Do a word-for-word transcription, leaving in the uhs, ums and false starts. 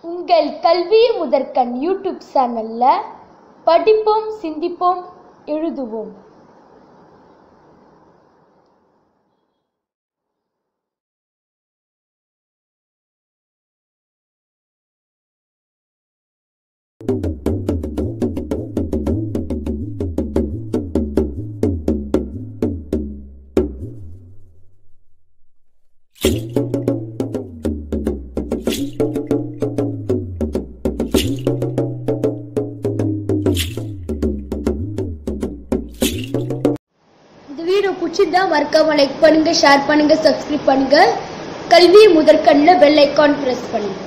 உங்கள் கல்வி முதற்கண் யூடியூப் சேனல்ல படிப்போம், சிந்திப்போம், எழுதுவோம். வீடியோ பிடிச்சிருந்தா மறக்காம லைக் பண்ணுங்க, ஷேர் பண்ணுங்க, சப்ஸ்கிரைப் பண்ணுங்க. கல்வி முதற்கண்ணில் பெல் ஐகான் பிரஸ் பண்ணுங்க.